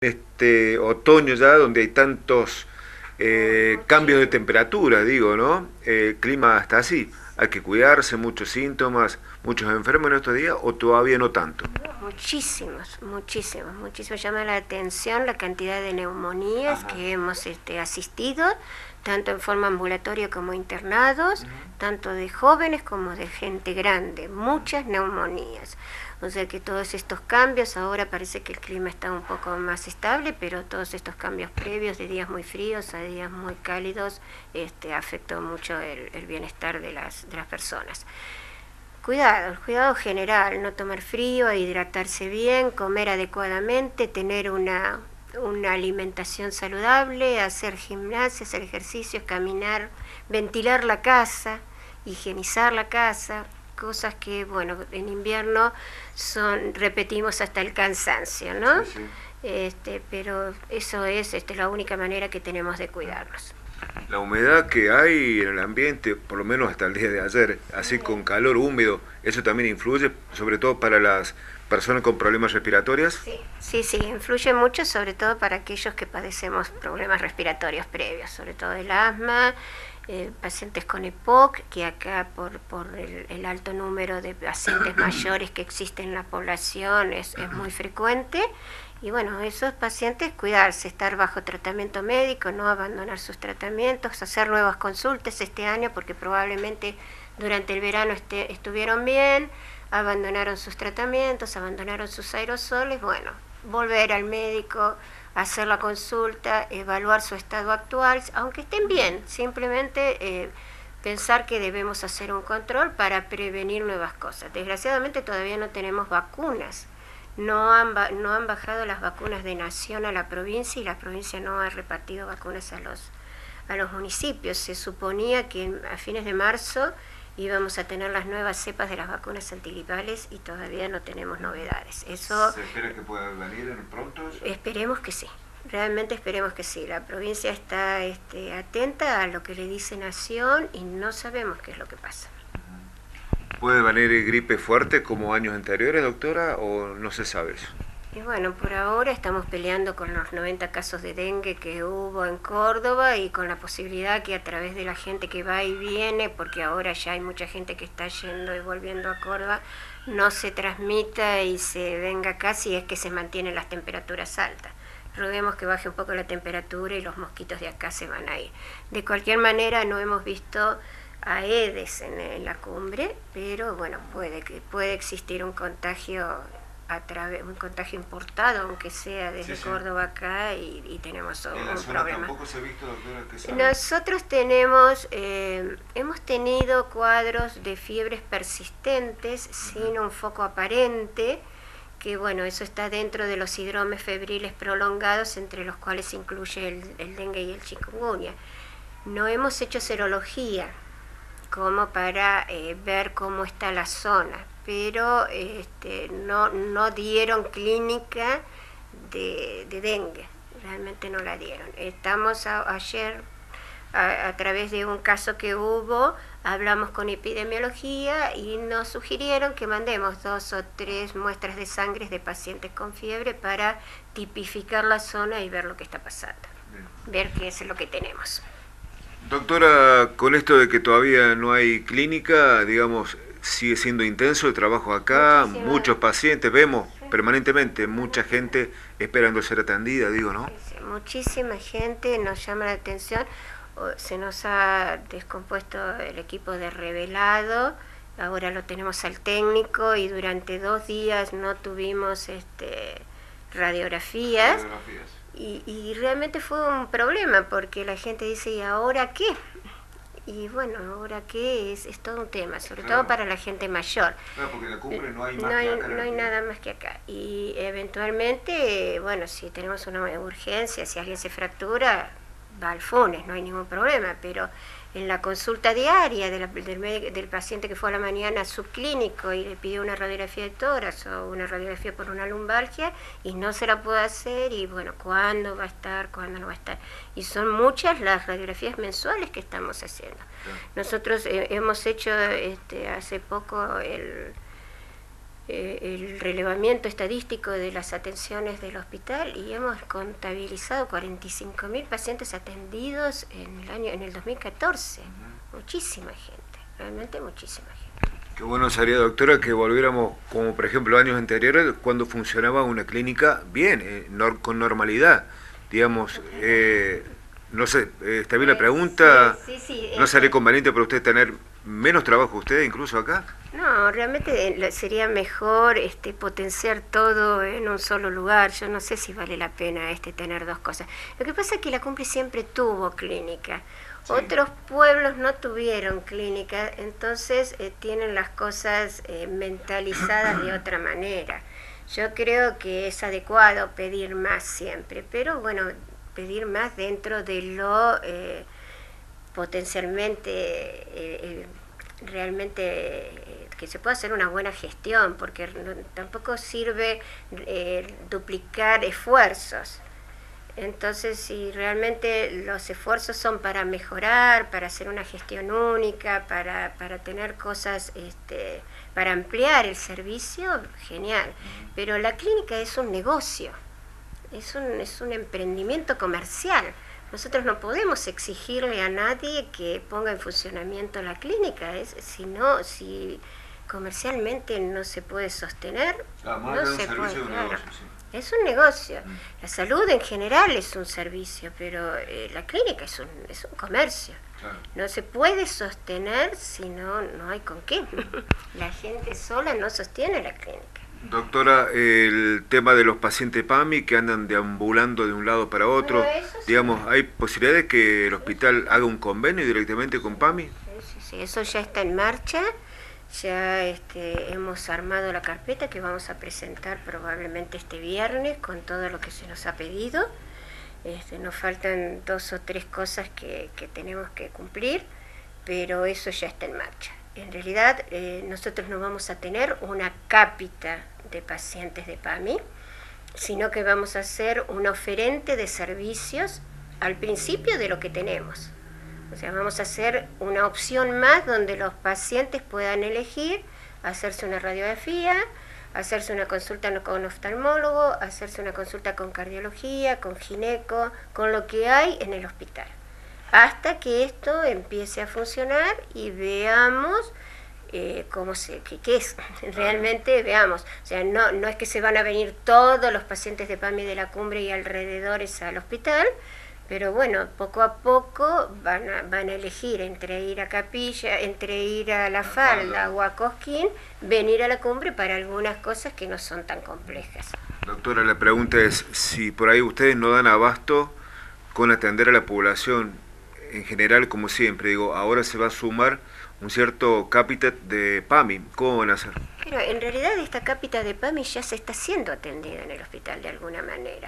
este otoño ya, donde hay tantos cambios de Muchísimo. temperatura, digo, ¿no? El clima está así. Hay que cuidarse, muchos síntomas, muchos enfermos en estos días, o todavía no tanto. No, muchísimos, muchísimos, muchísimos. Llama la atención la cantidad de neumonías Ajá. que hemos asistido, tanto en forma ambulatoria como internados, Ujú. tanto de jóvenes como de gente grande. Muchas neumonías. O sea que todos estos cambios, ahora parece que el clima está un poco más estable, pero todos estos cambios previos de días muy fríos a días muy cálidos afectó mucho el bienestar de las personas. Cuidado, el cuidado general, no tomar frío, hidratarse bien, comer adecuadamente, tener una alimentación saludable, hacer gimnasia, hacer ejercicios, caminar, ventilar la casa, higienizar la casa, cosas que, bueno, en invierno repetimos hasta el cansancio, ¿no? Sí, sí. Pero eso es la única manera que tenemos de cuidarnos. La humedad que hay en el ambiente, por lo menos hasta el día de ayer, así con calor húmedo, eso también influye, sobre todo para las personas con problemas respiratorios. Sí, sí, sí, influye mucho, sobre todo para aquellos que padecemos problemas respiratorios previos, sobre todo el asma, pacientes con EPOC, que acá por el alto número de pacientes mayores que existen en la población es muy frecuente. Y bueno, esos pacientes cuidarse, estar bajo tratamiento médico, no abandonar sus tratamientos, hacer nuevas consultas este año porque probablemente durante el verano estuvieron bien, abandonaron sus tratamientos, abandonaron sus aerosoles, bueno, volver al médico, hacer la consulta, evaluar su estado actual, aunque estén bien, simplemente pensar que debemos hacer un control para prevenir nuevas cosas. Desgraciadamente todavía no tenemos vacunas. No han bajado las vacunas de nación a la provincia y la provincia no ha repartido vacunas a los municipios. Se suponía que a fines de marzo íbamos a tener las nuevas cepas de las vacunas antigripales y todavía no tenemos novedades. Eso ¿Se espera que pueda venir en pronto? esperemos que sí. Realmente esperemos que sí. La provincia está atenta a lo que le dice Nación y no sabemos qué es lo que pasa. ¿Puede venir gripe fuerte como años anteriores, doctora, o no se sabe eso? Y bueno, por ahora estamos peleando con los 90 casos de dengue que hubo en Córdoba y con la posibilidad que a través de la gente que va y viene, porque ahora ya hay mucha gente que está yendo y volviendo a Córdoba, no se transmita y se venga acá si es que se mantienen las temperaturas altas. Roguemos que baje un poco la temperatura y los mosquitos de acá se van a ir. De cualquier manera, no hemos visto Aedes en la cumbre, pero bueno, puede existir un contagio un contagio importado, aunque sea Sí, desde sí. Córdoba acá, y tenemos En la un zona problema. tampoco se ha visto, doctora, que sabe. Nosotros hemos tenido cuadros de fiebres persistentes sin un foco aparente, que bueno, eso está dentro de los síndromes febriles prolongados, entre los cuales se incluye el dengue y el chikungunya. No hemos hecho serología como para ver cómo está la zona, pero no dieron clínica de dengue, realmente no la dieron. Estamos ayer, a través de un caso que hubo, hablamos con epidemiología y nos sugirieron que mandemos 2 o 3 muestras de sangre de pacientes con fiebre para tipificar la zona y ver lo que está pasando, ver qué es lo que tenemos. Doctora, con esto de que todavía no hay clínica, digamos, sigue siendo intenso el trabajo acá, Muchísimas, muchos pacientes, vemos sí, permanentemente mucha gente esperando ser atendida, digo, ¿no? sí, muchísima gente nos llama la atención. Se nos ha descompuesto el equipo de revelado, ahora lo tenemos al técnico y durante 2 días no tuvimos radiografías. Radiografías. Y realmente fue un problema porque la gente dice, ¿y ahora qué? Y bueno, ahora qué es todo un tema, sobre Claro. todo para la gente mayor. Claro, porque en la cumbre no hay No más que hay, acá. no hay nada más que acá. Y eventualmente, bueno, si tenemos una urgencia, si alguien se fractura, va al FUNES, no hay ningún problema, pero en la consulta diaria del paciente que fue a la mañana a subclínico y le pidió una radiografía de tórax o una radiografía por una lumbalgia y no se la puede hacer, y bueno, ¿cuándo va a estar? ¿Cuándo no va a estar? Y son muchas las radiografías mensuales que estamos haciendo. Nosotros hemos hecho hace poco el relevamiento estadístico de las atenciones del hospital y hemos contabilizado 45.000 pacientes atendidos en el 2014. Muchísima gente, realmente muchísima gente. Qué bueno sería, doctora, que volviéramos, como por ejemplo años anteriores, cuando funcionaba una clínica bien, con normalidad, digamos. No sé, está bien la pregunta. Sí, ¿No sería conveniente para usted tener menos trabajo usted incluso acá? No, realmente sería mejor potenciar todo en un solo lugar. Yo no sé si vale la pena tener dos cosas. Lo que pasa es que La Cumbre siempre tuvo clínica. Sí. Otros pueblos no tuvieron clínica, entonces tienen las cosas mentalizadas de otra manera. Yo creo que es adecuado pedir más siempre, pero bueno, pedir más dentro de lo potencialmente realmente que se pueda hacer una buena gestión, porque tampoco sirve duplicar esfuerzos. Entonces, si realmente los esfuerzos son para mejorar, para hacer una gestión única, para tener cosas, para ampliar el servicio, genial. Pero la clínica es un negocio, es un emprendimiento comercial. Nosotros no podemos exigirle a nadie que ponga en funcionamiento la clínica, si comercialmente no se puede sostener, no se puede, claro. Es un negocio. La salud en general es un servicio, pero la clínica es un comercio. Claro. No se puede sostener si no hay con qué. La gente sola no sostiene la clínica. Doctora, el tema de los pacientes PAMI que andan deambulando de un lado para otro, bueno, digamos, ¿hay posibilidad de que el hospital haga un convenio directamente con PAMI? Sí, eso ya está en marcha. Ya hemos armado la carpeta que vamos a presentar probablemente este viernes con todo lo que se nos ha pedido. Nos faltan 2 o 3 cosas que tenemos que cumplir, pero eso ya está en marcha. En realidad nosotros no vamos a tener una cápita de pacientes de PAMI, sino que vamos a hacer un oferente de servicios al principio de lo que tenemos. O sea, vamos a hacer una opción más donde los pacientes puedan elegir hacerse una radiografía, hacerse una consulta con oftalmólogo, hacerse una consulta con cardiología, con gineco, con lo que hay en el hospital. Hasta que esto empiece a funcionar y veamos qué es, realmente veamos. O sea, no es que se van a venir todos los pacientes de PAMI de La Cumbre y alrededores al hospital, pero bueno, poco a poco van a elegir entre ir a Capilla, entre ir a La Falda o a Cosquín, venir a La Cumbre para algunas cosas que no son tan complejas. Doctora, la pregunta es si por ahí ustedes no dan abasto con atender a la población en general, como siempre, digo, ahora se va a sumar un cierto cápita de PAMI, ¿cómo van a hacer? Pero en realidad esta cápita de PAMI ya se está siendo atendida en el hospital de alguna manera.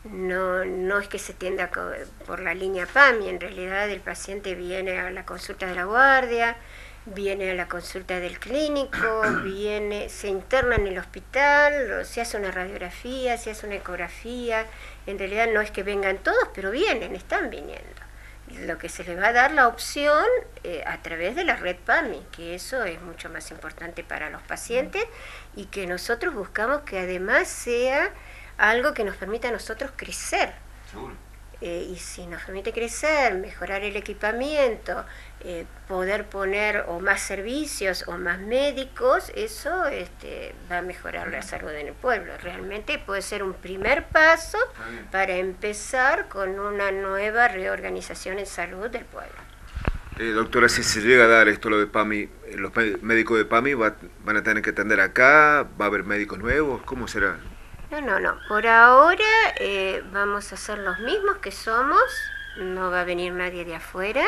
No es que se tienda por la línea PAMI, en realidad el paciente viene a la consulta de la guardia, viene a la consulta del clínico, se interna en el hospital, se hace una radiografía, se hace una ecografía. En realidad no es que vengan todos, pero están viniendo. Lo que se les va a dar la opción a través de la red PAMI, que eso es mucho más importante para los pacientes y que nosotros buscamos que además sea algo que nos permita a nosotros crecer. Seguro. Y si nos permite crecer, mejorar el equipamiento, poder poner o más servicios o más médicos, eso va a mejorar la salud en el pueblo. Realmente puede ser un primer paso para empezar con una nueva reorganización en salud del pueblo. Doctora, si se llega a dar esto lo de PAMI, los médicos de PAMI van a tener que atender acá, ¿va a haber médicos nuevos? ¿Cómo será? No. Por ahora vamos a ser los mismos que somos, no va a venir nadie de afuera.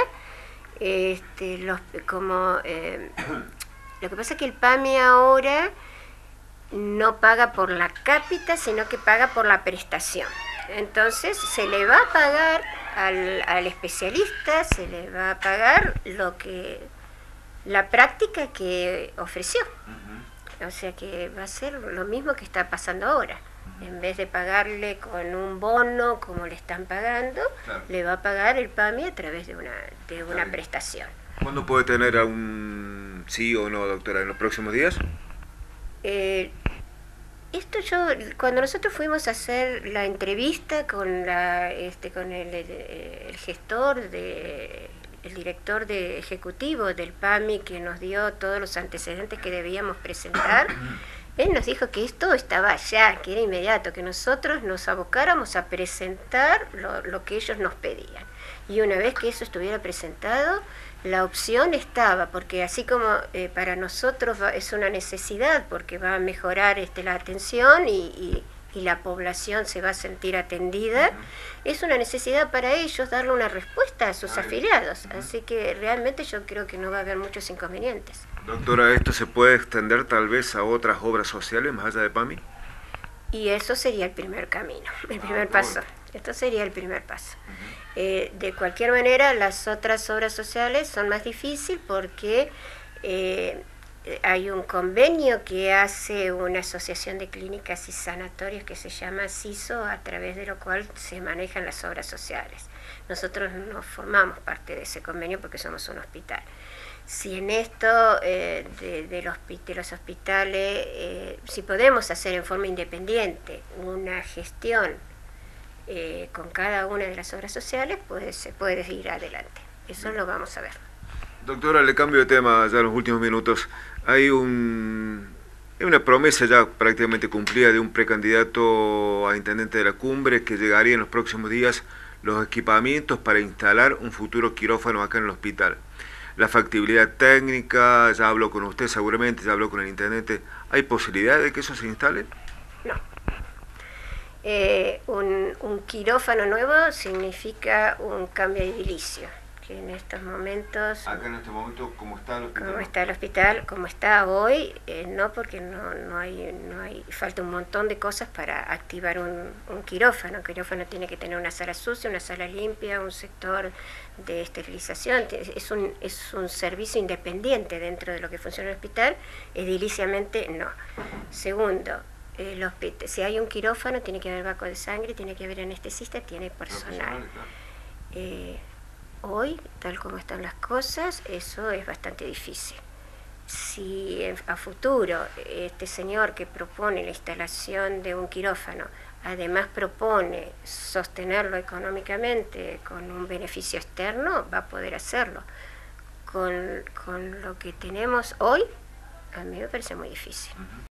Lo que pasa es que el PAMI ahora no paga por la cápita, sino que paga por la prestación. Entonces se le va a pagar al especialista, se le va a pagar la práctica que ofreció. O sea que va a ser lo mismo que está pasando ahora. En vez de pagarle con un bono como le están pagando, claro, le va a pagar el PAMI a través de una prestación. ¿Cuándo puede tener algún sí o no, doctora? ¿En los próximos días? Eh, cuando nosotros fuimos a hacer la entrevista con el gestor el director ejecutivo del PAMI, que nos dio todos los antecedentes que debíamos presentar, él nos dijo que esto estaba ya, que era inmediato, que nosotros nos abocáramos a presentar lo que ellos nos pedían. Y una vez que eso estuviera presentado, la opción estaba, porque así como para nosotros es una necesidad, porque va a mejorar la atención y la población se va a sentir atendida, es una necesidad para ellos darle una respuesta a sus afiliados. Así que realmente yo creo que no va a haber muchos inconvenientes. Doctora, ¿esto se puede extender tal vez a otras obras sociales más allá de PAMI? Y eso sería el primer camino, el primer paso. Esto sería el primer paso. De cualquier manera, las otras obras sociales son más difíciles porque hay un convenio que hace una asociación de clínicas y sanatorios que se llama CISO, a través de lo cual se manejan las obras sociales. Nosotros no formamos parte de ese convenio porque somos un hospital. Si en esto de los hospitales, si podemos hacer en forma independiente una gestión con cada una de las obras sociales, pues se puede ir adelante. Eso lo vamos a ver. Doctora, le cambio de tema ya en los últimos minutos. Hay una promesa ya prácticamente cumplida de un precandidato a intendente de la Cumbre, que llegaría en los próximos días los equipamientos para instalar un futuro quirófano acá en el hospital. La factibilidad técnica, ya habló con usted seguramente, ya habló con el intendente. ¿Hay posibilidad de que eso se instale? No. Un quirófano nuevo significa un cambio de edilicio, que en estos momentos... Acá en este momento, ¿cómo está el hospital? ¿Cómo está el hospital? Como está hoy, no, porque no hay, falta un montón de cosas para activar un quirófano. Un quirófano tiene que tener una sala sucia, una sala limpia, un sector de esterilización. Es un servicio independiente dentro de lo que funciona el hospital, ediliciamente no. Segundo, si hay un quirófano, tiene que haber banco de sangre, tiene que haber anestesista, tiene personal. Hoy, tal como están las cosas, eso es bastante difícil. Si a futuro este señor que propone la instalación de un quirófano además propone sostenerlo económicamente con un beneficio externo, va a poder hacerlo. Con lo que tenemos hoy, a mí me parece muy difícil.